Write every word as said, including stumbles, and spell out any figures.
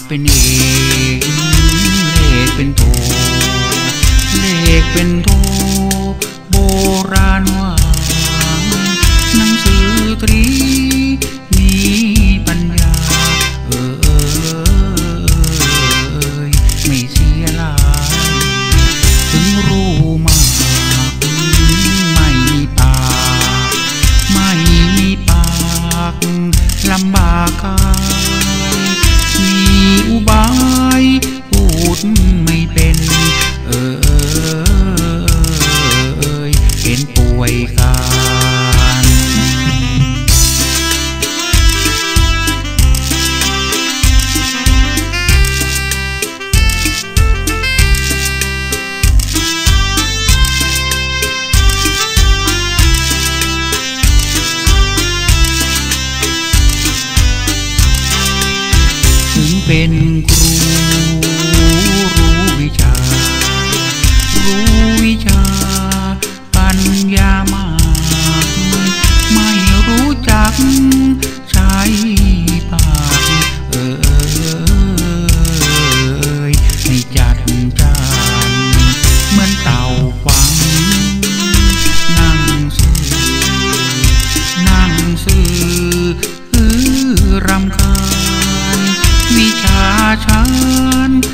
เป็นเอกเลขเป็นโทเลขเป็นโทโบราณว่าหนังสือตรีมีปัญญาเออเออไม่เสียลายถึงรู้มากไม่มีปากไม่มีปากลำบากกายมีอุบายพูดไม่เป็นเออเห็นป่วยการถึงเป็นครูรู้วิชารู้วิชาปัญญามากไม่รู้จักใช้ปากเออให้จัดจานเหมือนเต่าฟังนั่งซื่อนั่งซื่อฮือรำคาญวิชาฉัน